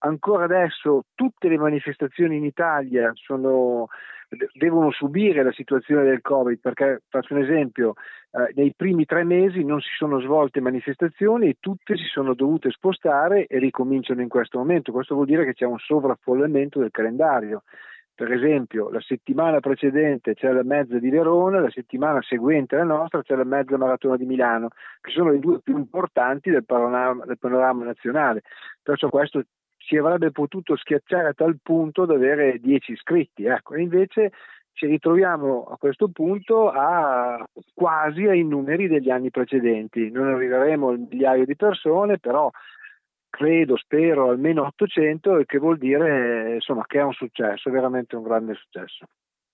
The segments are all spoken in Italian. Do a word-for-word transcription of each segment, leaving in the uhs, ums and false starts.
ancora adesso tutte le manifestazioni in Italia sono, devono subire la situazione del Covid, perché faccio un esempio, eh, nei primi tre mesi non si sono svolte manifestazioni e tutte si sono dovute spostare e ricominciano in questo momento. Questo vuol dire che c'è un sovraffollamento del calendario. Per esempio, la settimana precedente c'è la mezza di Verona, la settimana seguente la nostra c'è la mezza maratona di Milano, che sono le due più importanti del panorama, del panorama nazionale. Perciò questo si avrebbe potuto schiacciare a tal punto da avere dieci iscritti, ecco, e invece ci ritroviamo a questo punto a quasi ai numeri degli anni precedenti. Non arriveremo al migliaio di persone, però credo, spero almeno ottocento, il che vuol dire insomma che è un successo, è veramente un grande successo.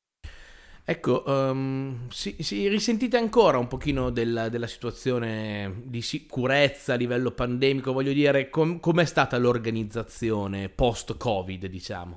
Ecco, um, si, si risentite ancora un pochino della, della situazione di sicurezza a livello pandemico, voglio dire, com- com'è stata l'organizzazizione post-Covid, diciamo?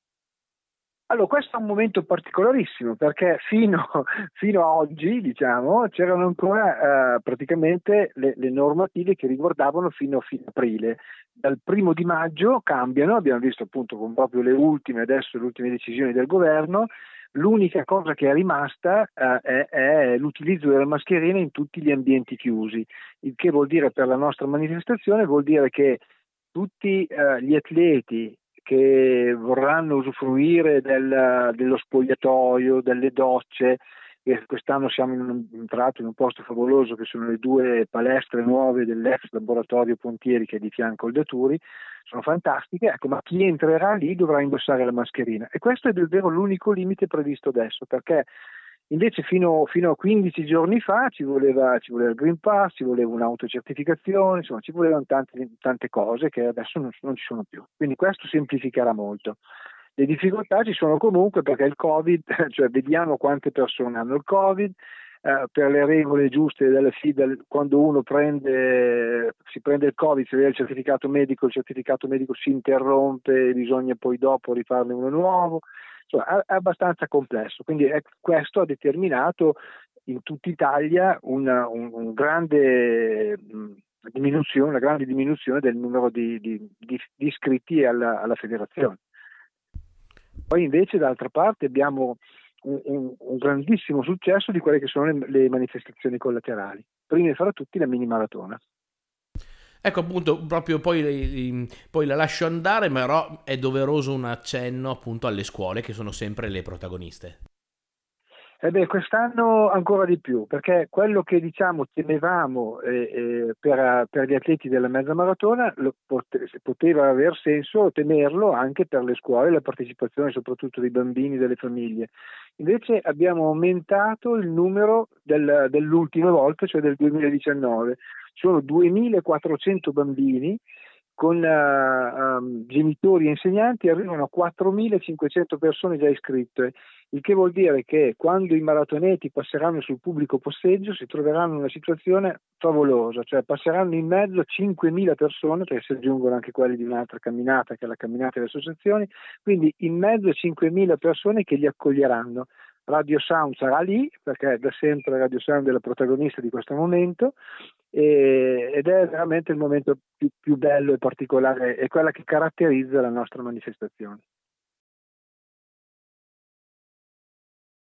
Allora, questo è un momento particolarissimo perché fino, fino a oggi, diciamo, c'erano ancora eh, praticamente le, le normative che riguardavano fino a fine aprile. Dal primo di maggio cambiano, abbiamo visto appunto con proprio le ultime, adesso le ultime decisioni del governo. L'unica cosa che è rimasta eh, è, è l'utilizzo della mascherina in tutti gli ambienti chiusi, il che vuol dire per la nostra manifestazione, vuol dire che tutti eh, gli atleti che vorranno usufruire del, dello spogliatoio, delle docce, e quest'anno siamo in un, entrati in un posto favoloso che sono le due palestre nuove dell'ex laboratorio Pontieri che è di fianco al Daturi, sono fantastiche, ecco, ma chi entrerà lì dovrà indossare la mascherina e questo è davvero l'unico limite previsto adesso, perché invece fino, fino a quindici giorni fa ci voleva, ci voleva il Green Pass, ci voleva un'autocertificazione, insomma ci volevano tante, tante cose che adesso non, non ci sono più. Quindi questo semplificherà molto. Le difficoltà ci sono comunque perché il Covid, cioè vediamo quante persone hanno il Covid, eh, per le regole giuste della F I D A, quando uno prende, si prende il Covid, si vede il certificato medico, il certificato medico si interrompe e bisogna poi dopo rifarne uno nuovo. Insomma, è abbastanza complesso, quindi è, questo ha determinato in tutta Italia una un, un grande mh, diminuzione, una grande diminuzione del numero di, di, di, di iscritti alla, alla federazione. Poi invece d'altra parte abbiamo un, un, un grandissimo successo di quelle che sono le, le manifestazioni collaterali, prima fra tutti la mini maratona. Ecco appunto, proprio poi, poi la lascio andare, però è doveroso un accenno appunto alle scuole che sono sempre le protagoniste. Eh beh, quest'anno ancora di più, perché quello che diciamo temevamo eh, eh, per, per gli atleti della mezza maratona lo pote- poteva aver senso temerlo anche per le scuole, la partecipazione soprattutto dei bambini e delle famiglie. Invece abbiamo aumentato il numero del, dell'ultima volta, cioè del duemiladiciannove. Sono duemilaquattrocento bambini con uh, um, genitori e insegnanti, arrivano a quattromilacinquecento persone già iscritte, il che vuol dire che quando i maratoneti passeranno sul pubblico posteggio si troveranno in una situazione favolosa, cioè passeranno in mezzo a cinquemila persone, perché si aggiungono anche quelli di un'altra camminata che è la camminata delle associazioni, quindi in mezzo a cinquemila persone che li accoglieranno. Radio Sound sarà lì, perché da sempre Radio Sound è la protagonista di questo momento, e, ed è veramente il momento più, più bello e particolare, è quella che caratterizza la nostra manifestazione.